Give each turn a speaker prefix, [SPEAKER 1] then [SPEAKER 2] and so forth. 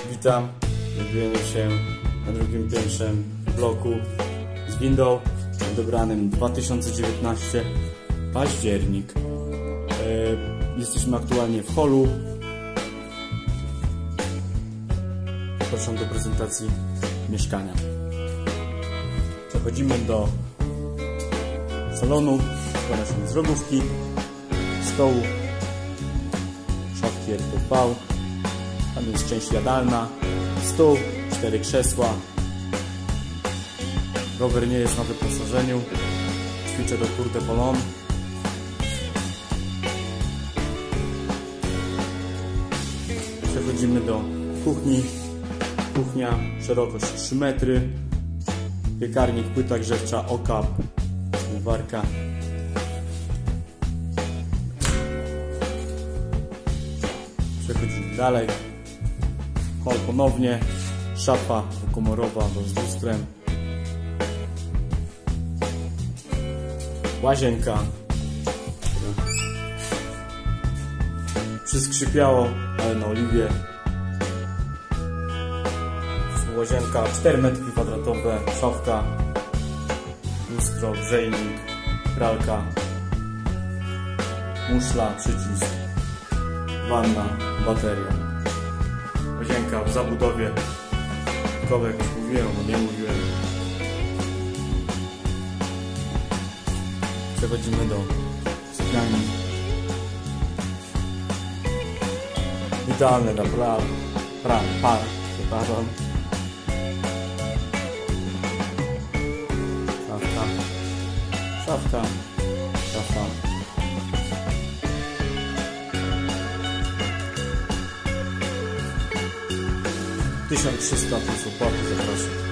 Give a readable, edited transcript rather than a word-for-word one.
[SPEAKER 1] witam. Znajdujemy się na drugim piętrze bloku z windą odebranym 2019 październik. Jesteśmy aktualnie w holu. Zapraszam do prezentacji mieszkania. Przechodzimy do salonu. Składa się z rogówki, stołu, szafki RTV. Tam jest część jadalna, stół, 4 krzesła. Rower nie jest na wyposażeniu. Ćwiczę do Tour de Polon. Przechodzimy do kuchni. Kuchnia, szerokość 3 metry. Piekarnik, płyta grzewcza, okap, zmywarka. Przechodzimy dalej. Hol ponownie. Szafa dwukomorowa z lustrem. Łazienka. Przyskrzypiało, ale na oliwie. Łazienka 4 metry kwadratowe, szafka, lustro, grzejnik, pralka, muszla, przycisk, wanna, bateria. Łazienka w zabudowie, kowek już mówiłem, bo nie mówiłem. Przechodzimy do sypialni. Idealne dla par, przepraszam. Szafka, szafa. 1300 plus opłaty, zapraszam.